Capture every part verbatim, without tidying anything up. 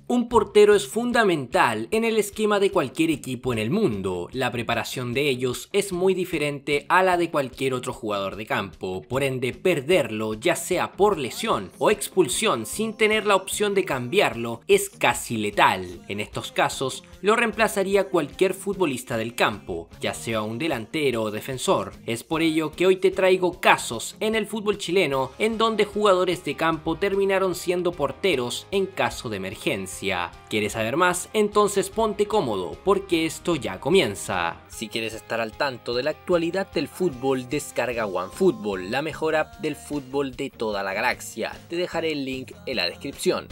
Un portero es fundamental en el esquema de cualquier equipo en el mundo. La preparación de ellos es muy diferente a la de cualquier otro jugador de campo, por ende perderlo, ya sea por lesión o expulsión sin tener la opción de cambiarlo, es casi letal. En estos casos, lo reemplazaría cualquier futbolista del campo, ya sea un delantero o defensor. Es por ello que hoy te traigo casos en el fútbol chileno en donde jugadores de campo terminaron siendo porteros en caso de emergencia. ¿Quieres saber más? Entonces ponte cómodo, porque esto ya comienza. Si quieres estar al tanto de la actualidad del fútbol, descarga OneFootball, la mejor app del fútbol de toda la galaxia. Te dejaré el link en la descripción.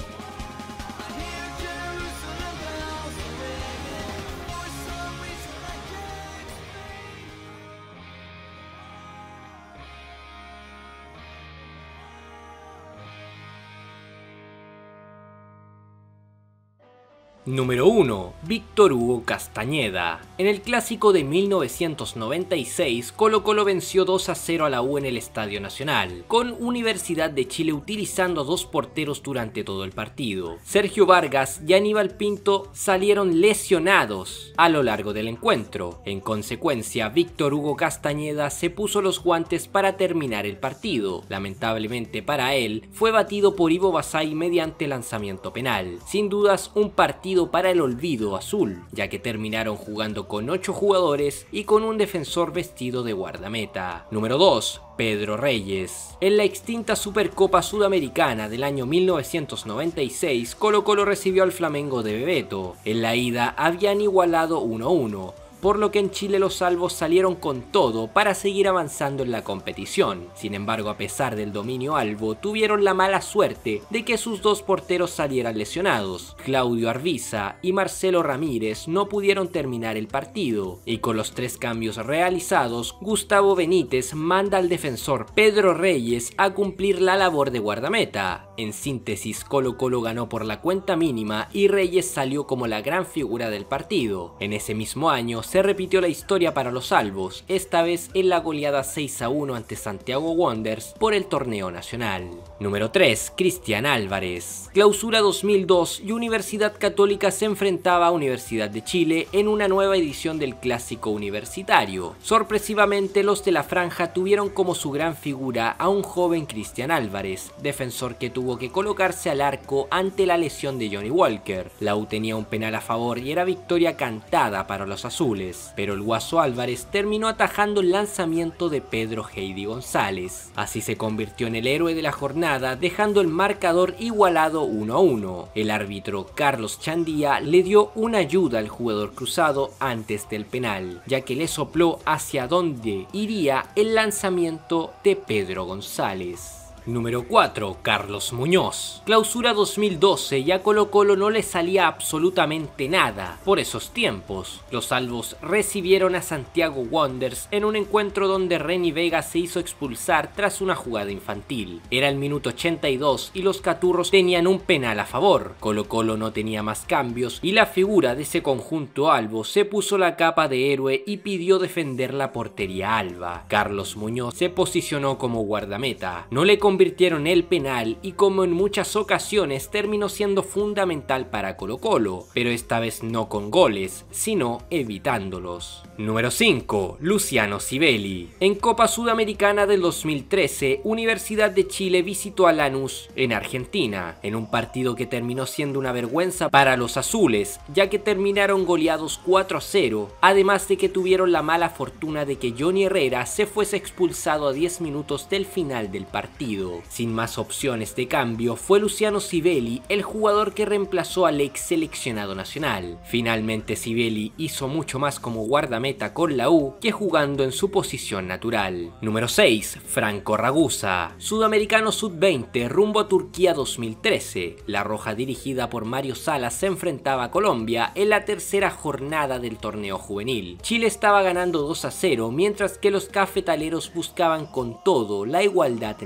Número uno. Víctor Hugo Castañeda. En el clásico de mil novecientos noventa y seis, Colo-Colo venció dos a cero a la U en el Estadio Nacional, con Universidad de Chile utilizando dos porteros durante todo el partido. Sergio Vargas y Aníbal Pinto salieron lesionados a lo largo del encuentro. En consecuencia, Víctor Hugo Castañeda se puso los guantes para terminar el partido. Lamentablemente para él, fue batido por Ivo Basay mediante lanzamiento penal. Sin dudas, un partido para el olvido azul, ya que terminaron jugando con ocho jugadores y con un defensor vestido de guardameta. Número dos. Pedro Reyes. En la extinta Supercopa Sudamericana del año mil novecientos noventa y seis, Colo-Colo recibió al Flamengo de Bebeto. En la ida habían igualado uno a uno. Por lo que en Chile los salvos salieron con todo para seguir avanzando en la competición. Sin embargo, a pesar del dominio albo, tuvieron la mala suerte de que sus dos porteros salieran lesionados. Claudio Arviza y Marcelo Ramírez no pudieron terminar el partido, y con los tres cambios realizados, Gustavo Benítez manda al defensor Pedro Reyes a cumplir la labor de guardameta. En síntesis, Colo-Colo ganó por la cuenta mínima y Reyes salió como la gran figura del partido. En ese mismo año, se repitió la historia para los albos, esta vez en la goleada seis a uno ante Santiago Wanderers por el torneo nacional. Número tres. Cristian Álvarez. Clausura dos mil dos y Universidad Católica se enfrentaba a Universidad de Chile en una nueva edición del Clásico Universitario. Sorpresivamente, los de la franja tuvieron como su gran figura a un joven Cristian Álvarez, defensor que tuvo que colocarse al arco ante la lesión de Johnny Walker. La U tenía un penal a favor y era victoria cantada para los azules, pero el Guaso Álvarez terminó atajando el lanzamiento de Pedro Heidi González. Así se convirtió en el héroe de la jornada, dejando el marcador igualado uno a uno. El árbitro Carlos Chandía le dio una ayuda al jugador cruzado antes del penal, ya que le sopló hacia dónde iría el lanzamiento de Pedro González. Número cuatro. Carlos Muñoz. Clausura dos mil doce y a Colo-Colo no le salía absolutamente nada por esos tiempos. Los albos recibieron a Santiago Wanderers en un encuentro donde Renny Vega se hizo expulsar tras una jugada infantil. Era el minuto ochenta y dos y los caturros tenían un penal a favor. Colo-Colo no tenía más cambios y la figura de ese conjunto albo se puso la capa de héroe y pidió defender la portería alba. Carlos Muñoz se posicionó como guardameta. No le convirtieron el penal y, como en muchas ocasiones, terminó siendo fundamental para Colo-Colo, pero esta vez no con goles, sino evitándolos. Número cinco. Luciano Sibeli. En Copa Sudamericana del dos mil trece, Universidad de Chile visitó a Lanús en Argentina, en un partido que terminó siendo una vergüenza para los azules, ya que terminaron goleados cuatro a cero, además de que tuvieron la mala fortuna de que Johnny Herrera se fuese expulsado a diez minutos del final del partido. Sin más opciones de cambio, fue Luciano Sibeli el jugador que reemplazó al ex seleccionado nacional. Finalmente, Sibeli hizo mucho más como guardameta con la U que jugando en su posición natural. Número seis. Franco Ragusa. Sudamericano sub veinte rumbo a Turquía dos mil trece. La Roja, dirigida por Mario Salas, se enfrentaba a Colombia en la tercera jornada del torneo juvenil. Chile estaba ganando dos a cero, mientras que los cafetaleros buscaban con todo la igualdad en el marcador.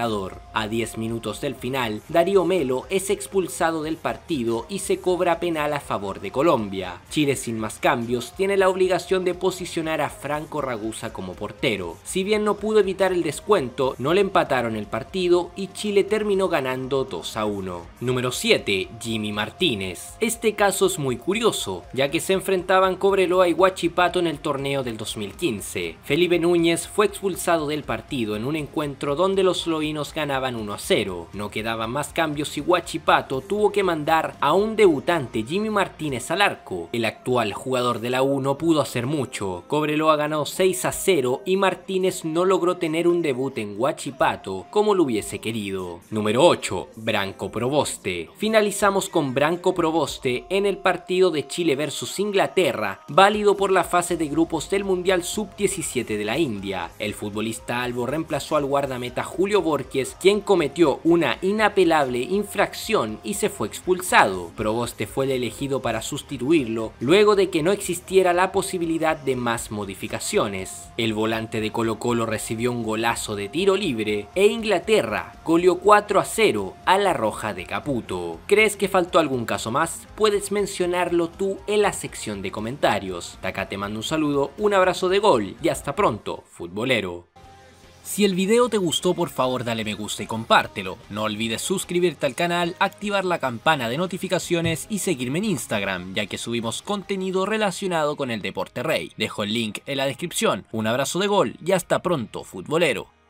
marcador. A diez minutos del final, Darío Melo es expulsado del partido y se cobra penal a favor de Colombia. Chile, sin más cambios, tiene la obligación de posicionar a Franco Ragusa como portero. Si bien no pudo evitar el descuento, no le empataron el partido y Chile terminó ganando dos a uno. Número siete. Jimmy Martínez. Este caso es muy curioso, ya que se enfrentaban Cobreloa y Huachipato en el torneo del dos mil quince. Felipe Núñez fue expulsado del partido en un encuentro donde los loínos ganaban uno a cero. No quedaban más cambios y Huachipato tuvo que mandar a un debutante, Jimmy Martínez, al arco. El actual jugador de la U no pudo hacer mucho. Cobreloa ganó seis a cero y Martínez no logró tener un debut en Huachipato como lo hubiese querido. Número ocho. Branco Proboste. Finalizamos con Branco Proboste en el partido de Chile versus Inglaterra, válido por la fase de grupos del Mundial sub diecisiete de la India. El futbolista albo reemplazó al guardameta Julio Borges, quien cometió una inapelable infracción y se fue expulsado. Proboste fue el elegido para sustituirlo, luego de que no existiera la posibilidad de más modificaciones. El volante de Colo-Colo recibió un golazo de tiro libre e Inglaterra goleó cuatro a cero a la Roja de Caputo. ¿Crees que faltó algún caso más? Puedes mencionarlo tú en la sección de comentarios. De acá te mando un saludo, un abrazo de gol y hasta pronto, futbolero. Si el video te gustó, por favor dale me gusta y compártelo. No olvides suscribirte al canal, activar la campana de notificaciones y seguirme en Instagram, ya que subimos contenido relacionado con el deporte rey. Dejo el link en la descripción. Un abrazo de gol y hasta pronto, futbolero.